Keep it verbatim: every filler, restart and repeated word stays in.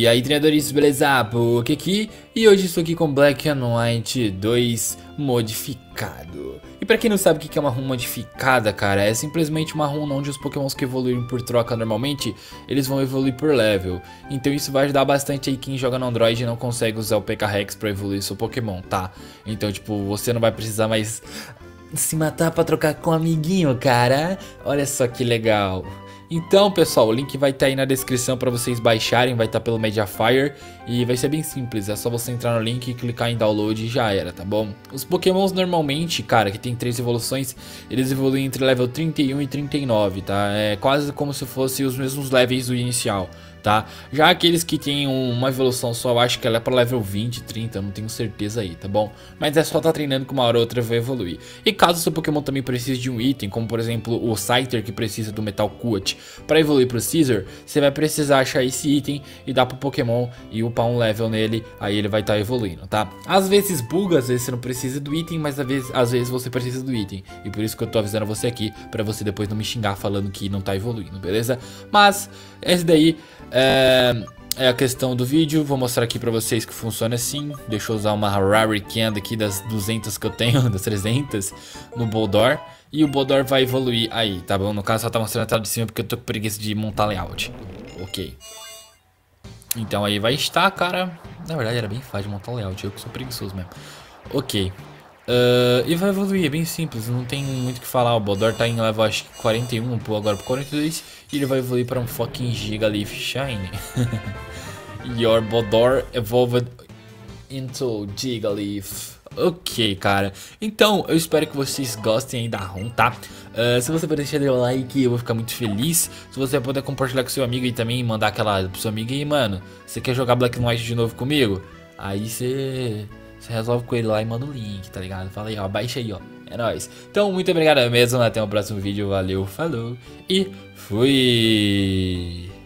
E aí, treinadores, beleza? Poké aqui, e hoje estou aqui com Black and White dois modificado. E pra quem não sabe o que é uma run modificada, cara, é simplesmente uma run onde os pokémons que evoluem por troca normalmente, eles vão evoluir por level. Então isso vai ajudar bastante aí quem joga no Android e não consegue usar o P K Rex pra evoluir seu pokémon, tá? Então, tipo, você não vai precisar mais se matar pra trocar com um amiguinho, cara. Olha só que legal. Então, pessoal, o link vai estar aí na descrição para vocês baixarem, vai estar pelo Mediafire e vai ser bem simples, é só você entrar no link e clicar em download e já era, tá bom? Os pokémons normalmente, cara, que tem três evoluções, eles evoluem entre level trinta e um e trinta e nove, tá? É quase como se fossem os mesmos levels do inicial, tá? Já aqueles que tem uma evolução só, eu acho que ela é para level vinte, trinta, eu não tenho certeza aí, tá bom? Mas é só tá treinando que uma hora ou outra vai evoluir. E caso seu Pokémon também precise de um item, como por exemplo o Scyther que precisa do Metal Coat para evoluir pro Scizor, você vai precisar achar esse item e dar pro Pokémon e upar um level nele, aí ele vai estar tá evoluindo, tá? Às vezes buga, às vezes você não precisa do item, mas às vezes, às vezes você precisa do item. E por isso que eu tô avisando você aqui, para você depois não me xingar falando que não tá evoluindo, beleza? Mas esse daí É, é a questão do vídeo. Vou mostrar aqui pra vocês que funciona assim. Deixa eu usar uma Rarican aqui das duzentas que eu tenho, das trezentas, no Boldor. E o Boldor vai evoluir aí, tá bom? No caso só tá mostrando a tela de cima porque eu tô com preguiça de montar layout. Ok. Então aí vai estar, cara. Na verdade era bem fácil de montar layout, eu que sou preguiçoso mesmo. Ok. Uh, e vai evoluir, é bem simples, não tem muito o que falar. O Boldor tá em level acho que quarenta e um, pô, agora pro quarenta e dois. E ele vai evoluir para um fucking Gigaleaf Shine. Your Boldor evolved into Gigaleaf. Ok, cara. Então, eu espero que vocês gostem aí da run, tá? Uh, se você puder deixar o like, eu vou ficar muito feliz. Se você puder compartilhar com seu amigo e também mandar aquela pro seu amigo aí, mano, você quer jogar Black and White de novo comigo? Aí você... Você resolve com ele lá e manda o link, tá ligado? Fala aí, ó, baixa aí, ó. É nóis. Então, muito obrigado mesmo. Até o próximo vídeo. Valeu, falou e fui!